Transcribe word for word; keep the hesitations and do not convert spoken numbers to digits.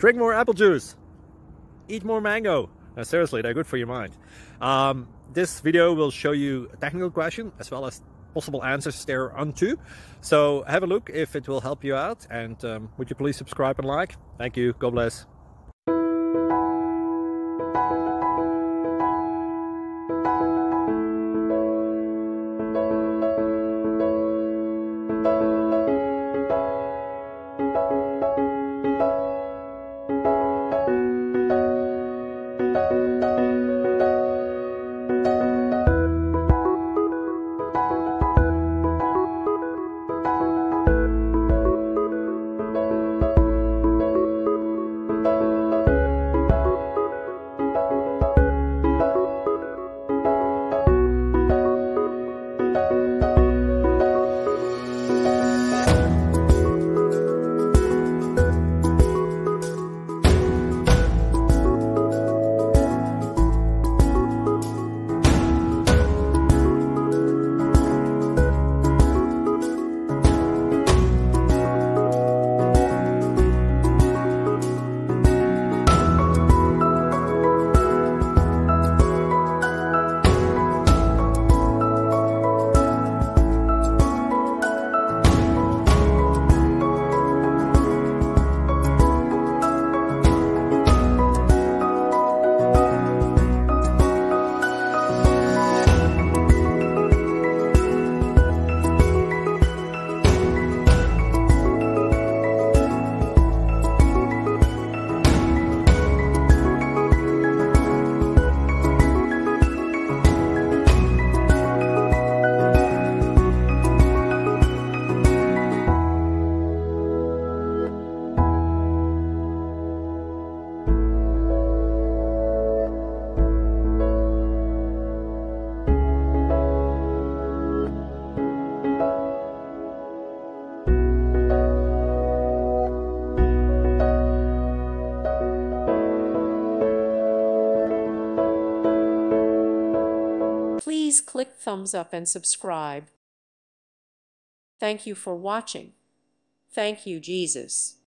Drink more apple juice. Eat more mango. No, seriously, they're good for your mind. Um, this video will show you a technical question as well as possible answers thereunto. So have a look if it will help you out, and um, would you please subscribe and like? Thank you. God bless. Please click thumbs up and subscribe. Thank you for watching. Thank you, Jesus.